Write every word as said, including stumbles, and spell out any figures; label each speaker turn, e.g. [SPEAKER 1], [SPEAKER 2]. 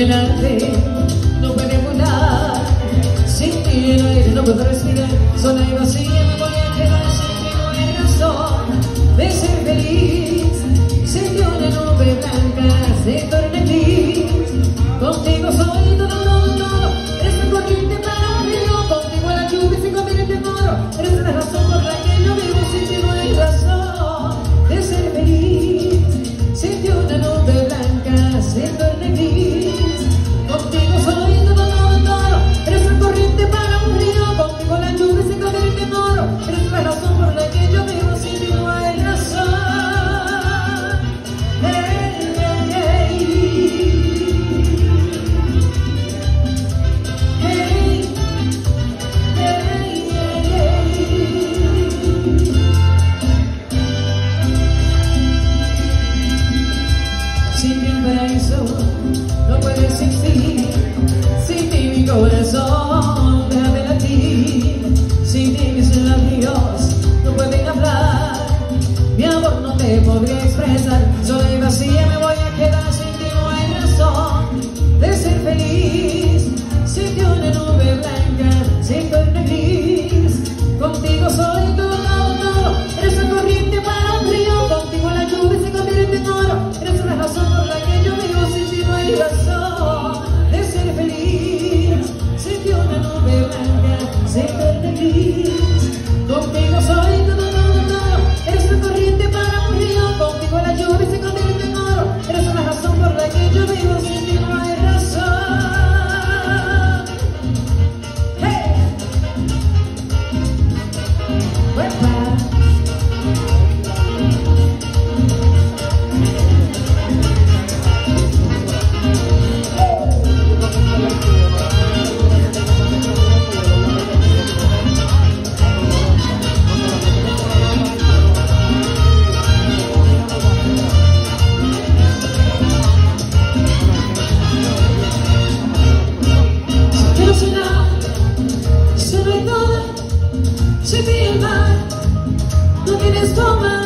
[SPEAKER 1] llenarte, no puede volar. Sin ti el aire no puedo respirar. Sola y vacía me voy a quedar. Sin ti no hay razón de ser feliz. Sin ti una nube blanca se torna gris. Contigo soy todo, todo, todo. Eres la corriente para un río. Contigo la lluvia se convierte en oro. Eres la razón por la que yo vivo. Sin ti no hay razón de ser feliz. Sin ti una nube blanca se torna gris. Contigo soy todo, todo, todo. Eres la corriente para un río. Contigo la lluvia se convierte en oro. Eres la razón por la que yo vivo. Sin ti no hay razón. Hey, hey, hey. Hey, hey, hey, hey. Sin ti un paraíso no puede existir. Sin ti mi corazón deja de latir. Sin ti mis labios no pueden hablar. Mi amor no te podría expresar. Sola y vacía me voy a quedar. Sin ti no hay razón de ser feliz. Sin ti una nube blanca se torna gris. Contigo soy todo, todo, todo. Eres la corriente para un río. Contigo la lluvia se convierte en oro. Eres la razón por la que yo vivo. Sin ti no hay razón de ser feliz. Sin ti una nube blanca se torna gris. Contigo soy todo, todo, todo. Eres la corriente para un río. Contigo la lluvia se convierte en oro. Eres la razón por la que yo vivo. Sin ti no hay razón. Hey. Wepa. Quiero soñar, se no hay nada, se ve el mar, no tienes forma.